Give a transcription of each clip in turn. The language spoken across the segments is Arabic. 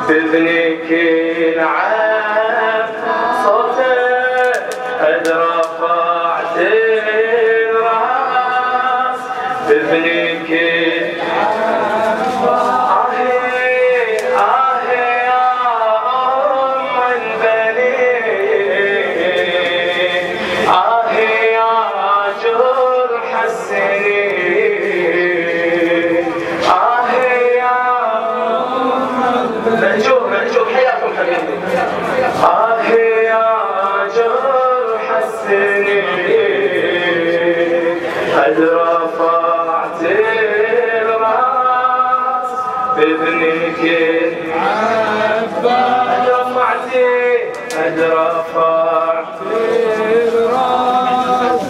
بابنك العاب صوته قد رفعت الراس بابنك مأجور حياكم حبيبي. يا جرح السنين قد رفعت الراس بابنك العباس قد رفعت الراس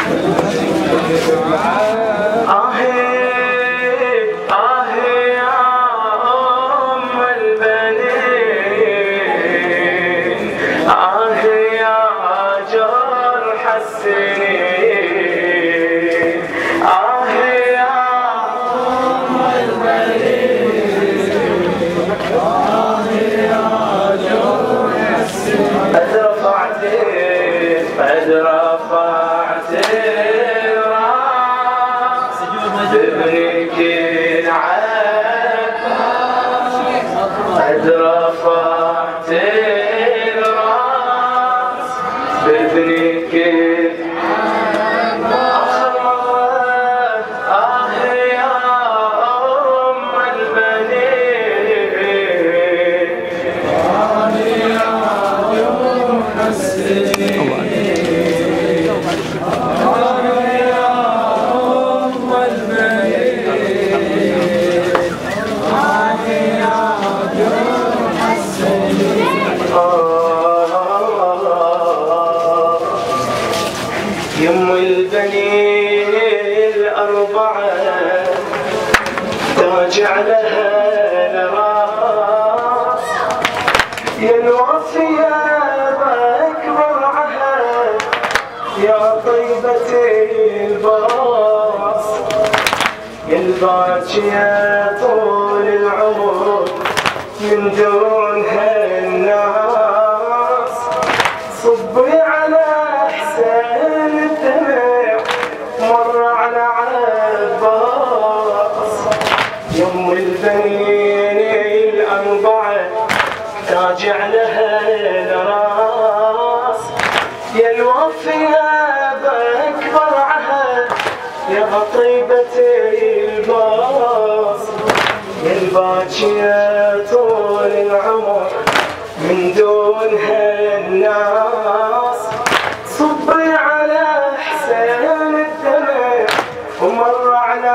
قد رفعت الراس بابنك العباس قد رفعت الراس بابنك العباس. يا أم البنين يا جرح السنين يم البنين الأربعة تاج عليها الراس يا الوفية بأكبر عهد يا طيبة الباص يا الباكية طول العمر من دونها الناس صبي على حسين الدمع مر على عباس يم البنين الأربعة تاج عليها الراس يا الوفية بأكبر عهد يا طيبة الباص يا الباكية طول العمر من دونها الناس صبي على حسين الدمع ومر على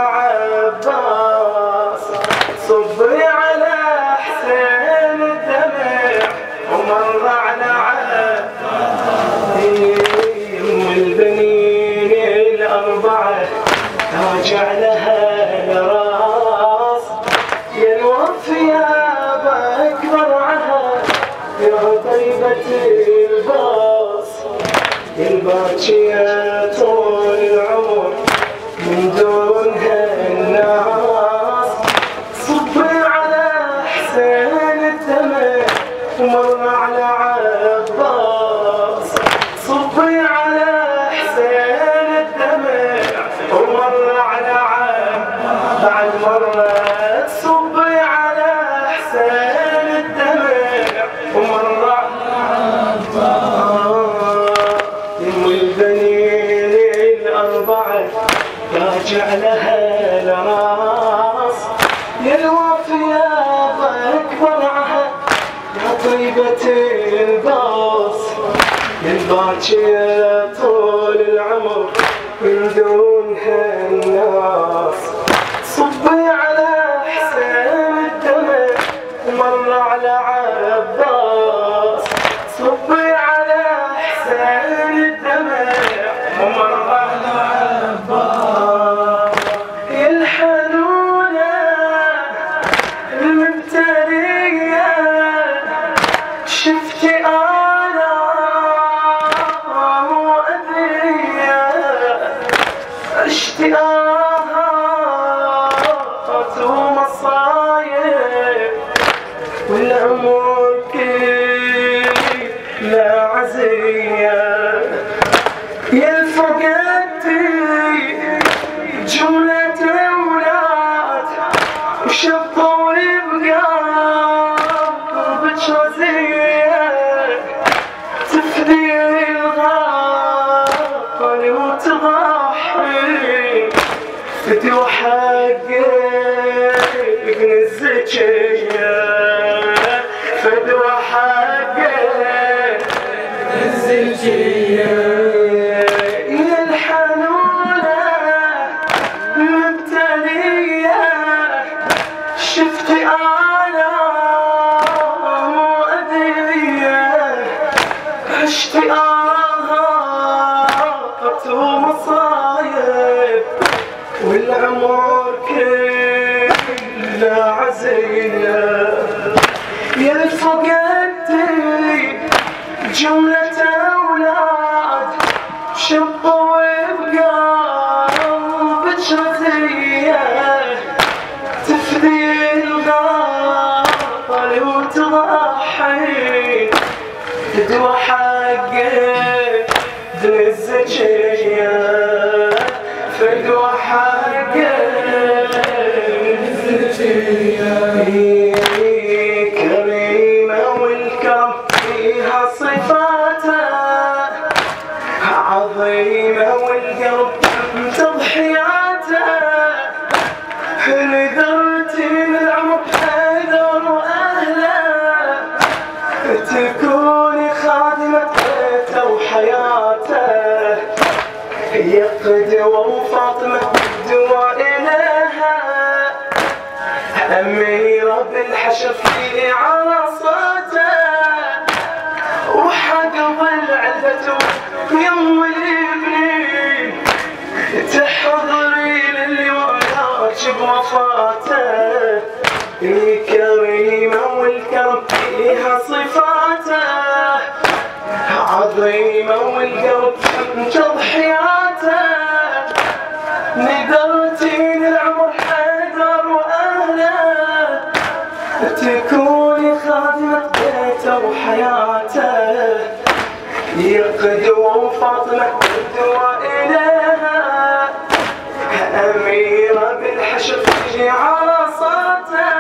عباس صبي على حسين الدمع ومر على عباس يم البنين الأربعة تاج عليها الراس يا الوفية بأكبر عهد يا طيبة الباص يا الباكية طول العمر من دونها الناس صبي على حسين الدمع ومر على عباس صبي على حسين الدمع ومر على عباس بعد مرة صبي على حسين الدمع ومر على عباس يم البنين الأربعة تاج عليها الراس يا الوفية بأكبر عهد يا طيبة الباص يا الباكية طول العمر من دونها الناس صبي على حسين الدمع ومر على عباس صبي على حسين الدمع ومر على عباس يا الحنونة المبتلية شفتي أنا وأذية اشتياقات ومصايب والعمر بقلبك رزية تفدي الغالي وتضحي فدوى حقك من الزكية فدوى حقك من الزكية يا الحنونة مبتلية شفتي آلام وأذية عشتي آهات ومصايب والعمر كله عزية يا فقدتي جملة أولاد شبوا بقلبك رزية تفدي الغالي وتضحي تدوى حقك دون الزكية فدوى حقك الزكية كريمة والكرم فيها صفاته عظيمة والقلب تضحياته نذرتي للعمر حيدر وأهله تكوني خادمة بيته وحياته يا قدوة وفاطمة قدوة إليها أميرة بالحشر في عرصاته وحقب العلبة يم الابنين تحضري للي واجب وفاته كريمة والكرم فيها صفاته عظيمة والقلب تضحياته نذرتي للعمر حيدر وأهله تكوني خادمة بيته وحياته يا قدوة وفاطمة قدوة إليها أميرة بالحشر في عرصاته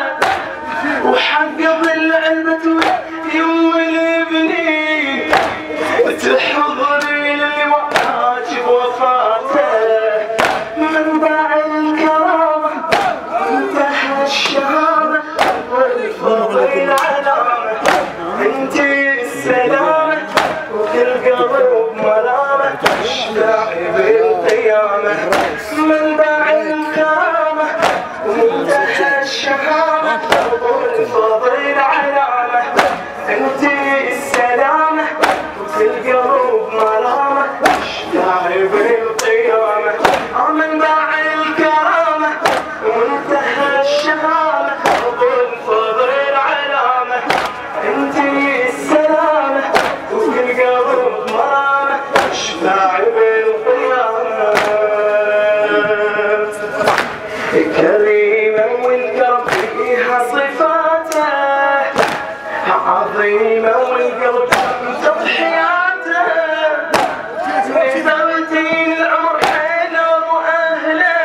وحقب العلبة يم الابنين تحضري للي واجب وفاته منبع الكرامة منتهى الشهامة والفضل العلامة انتي السلامة وكل قلب مرامة تشفعي بالقيامة منبع الكرامة ومنتهى الشهامة والفضل العلامة انتي السلامة وكل قلب مرامة تشفعي بالقيامة منبع الكرامة ومنتهى الشهامة والفضل العلامة انتي السلامة وكل قلب مرامة تشفعي بالقيامة كريمة والكرم فيها صفاته عظيمة والقلب تضحياته نذرتي للعمر حيدر وأهله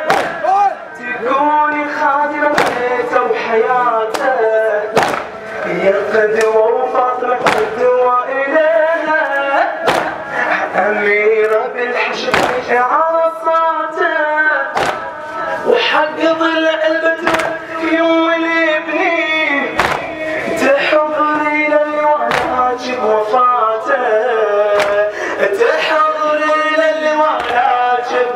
تكوني خادمة بيته وحياته يا قدوة وفاطمة قدوة إليها أميرة بالحشر عرصاته وحقب العلبة يوم الابنين تحضري للي واجب وفاته تحضري للي واجب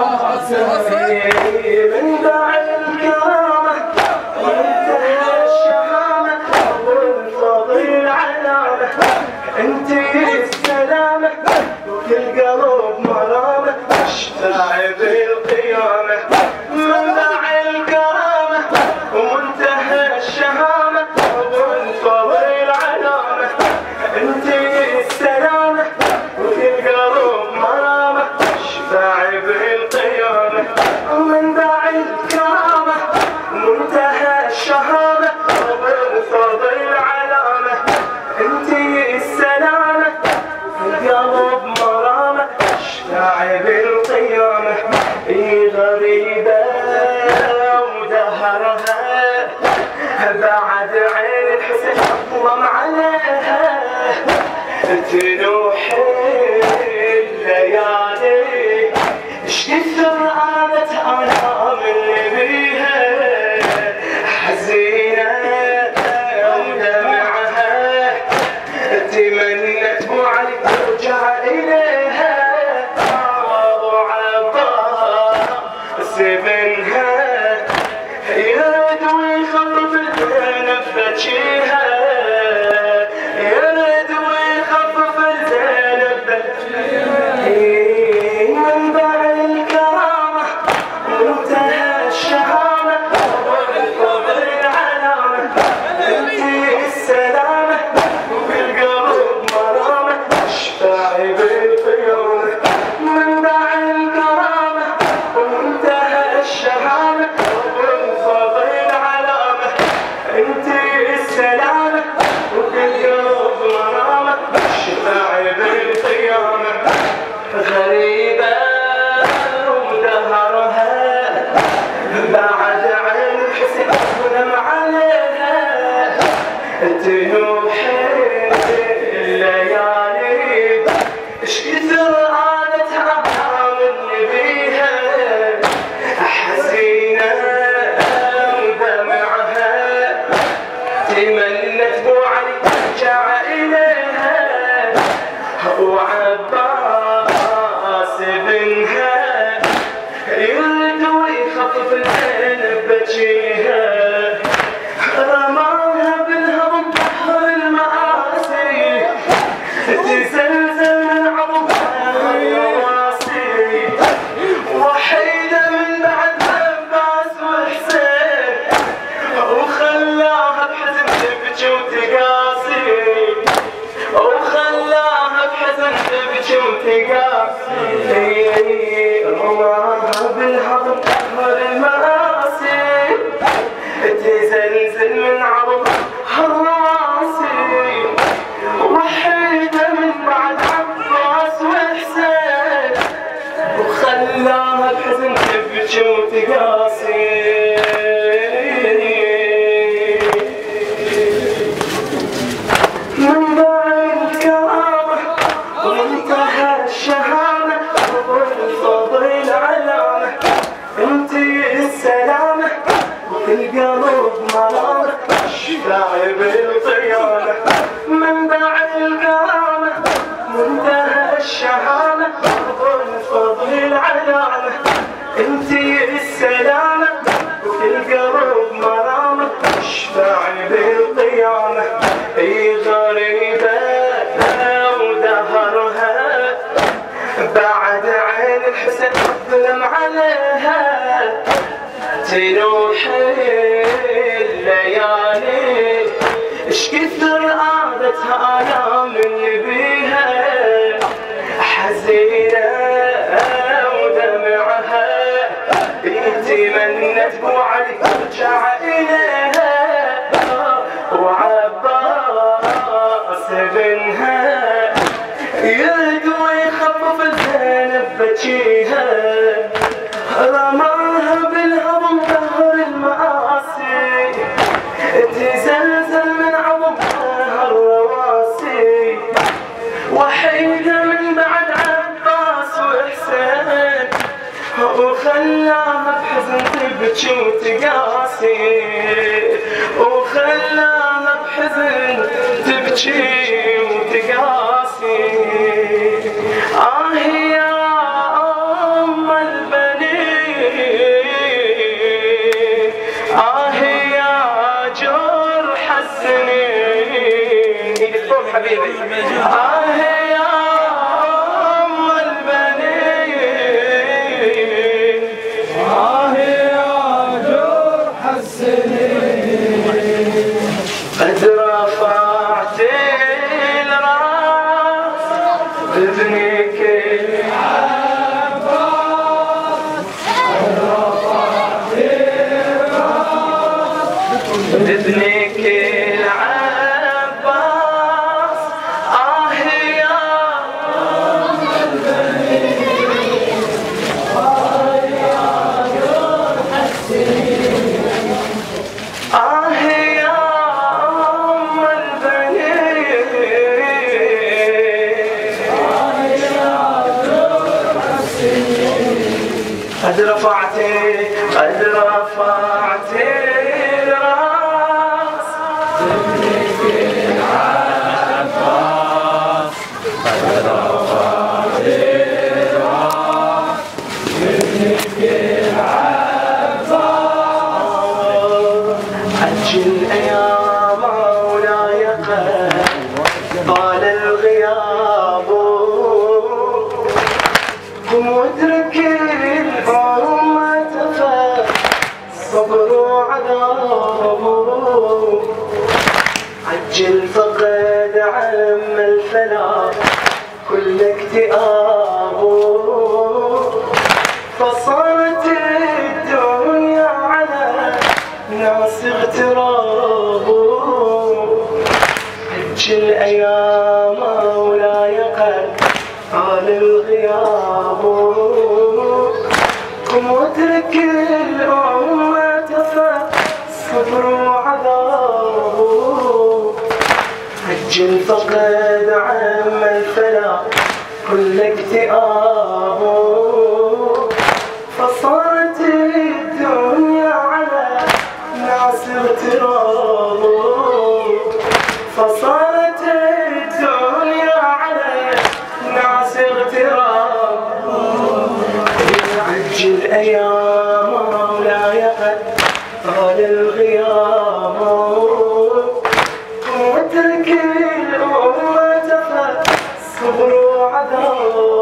منبع الكرامة وانتهى الشهامة والفضل العلامة انتي السلامة وكل قلب مرامة بعد عين الحسين ضم عليها تنوح الليالي اش كثر عادت انام اللي بيها حزينه ودمعها تمنت ابو علي ترجع اليها ابو عباس منها يرد ويخطف الزينب بجيها يرد ويخفف الزينب منبع الكرامة منتهى الشهامة والفضل العلامة انتي السلامة وبالقلب مرامة اشفعي بالقيامة منبع الكرامة ومنتهى الشهامة والفضل العلامة انتي السلامة وبالقلب مرامة اشفعي بالقيامة غريبة ودهرها بعد عين الحسين ظلم عليها تنوح الليالي اش كثر عادتها من بيها حزينة ودمعها تمنت ابو علي ترجع اليها وعباس بنها يرد ويخفف الزينب بجيها رماها بالهضم بحر المآسي تزلزل من عظمها الرواسي وحيدة من بعد عباس وحسين وخلاها بحزن تبكي وتقاسي وخلاها بحزن تبكي وتقاسي رماها بالهضم بحر المآسي تزلزل من عظمها الرواسي وحيدة من بعد عباس وحسين وخلاها بحزن تبكي وتقاسي منبع الكرامة ومنتهى الشهامة والفضل العلامة انتي السلامة وبالقلب مرامة اشفعي بالقيامة منبع الكرامة منتهى الشهامة والفضل العلامة انتي السلامة وبالقلب مرامة اشفعي بالقيامة اي غريبة ودهرها بعد عين الحسين ظلم عليها تنوح الليالي اش كثر عادتها انام اللي بيها حزينة ودمعها تمنت ابو علي ترجع اليها وعباس بنها يرد ويخفف الزينب بجيها رماها بالهضم بحر المآسي تزلزل من عظمها الرواسي وحيدة من بعد عباس وحسين وخلاها بحزن تبكي وتقاسي وخلاها بحزن تبكي وتقاسي يا أم البنين يا جرح السنين ايدك فوق حبيبي يا أم البنين يا جرح السنين قد رفعت الراس ابنك العباس رفعت الراس ابنك العباس يا يا جرح السنين قد رفعت الراس ابنك العباس، قد رفعت الراس ابنك العباس. عجل يا مولاي قد طال الغياب، قم واترك الأمة فالصبر عذاب. عجل فقد عم الفلا كل اكتئاب، فصارت الدنيا على ناس اغتراب. عجل يا مولاي قد طال الغياب، قم واترك الأمة فالصبر عذاب. عجل فقد عم الفلا كل اكتئاب، فصارت الدنيا على ناس اغتراب. فصارت الدنيا على ناس اغتراب. عجل يا مولاي قد طال الغياب، واترك الأمة فالصبر عذاب.